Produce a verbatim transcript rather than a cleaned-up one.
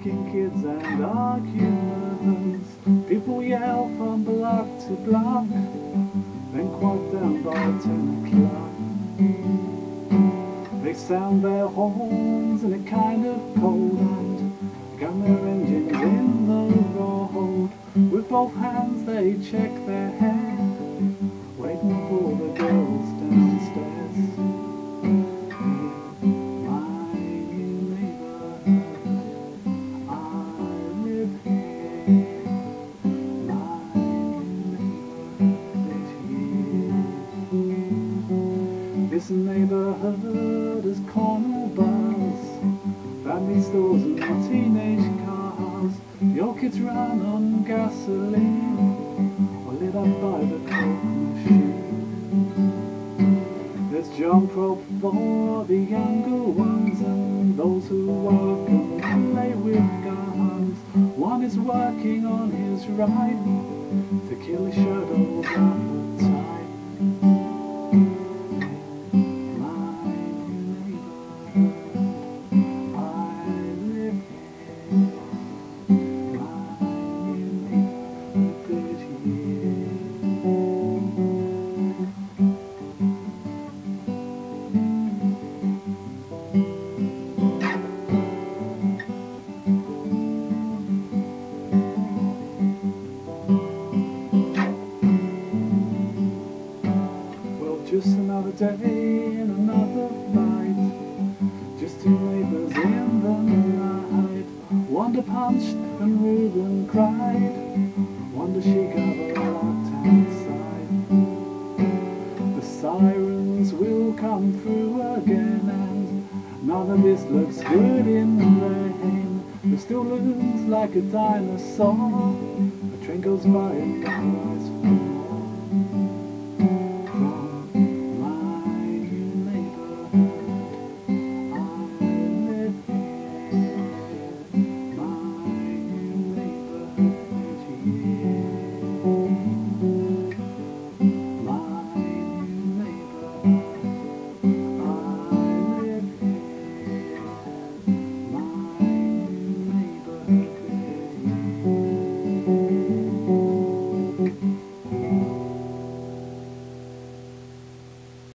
kicking kids and arguments. People yell from block to block, then quiet down by ten o'clock. They sound their horns in a kind of cold and gun their engines in the road. With both hands they check their hair, waiting for the girls downstairs. This neighborhood is corner bars, family stores and teenage cars. Your kids run on gasoline or lit up by the Coke machine. There's jump rope for the younger ones and those who work and play with guns. One is working on his right to kill his shadow's appetite. Just another day in another fight, just two neighbors in the night. Wanda punched and Reuben cried, Wanda she got a locked outside. The sirens will come through again and none of this looks good in the rain. The still looms like a dinosaur, a train goes by and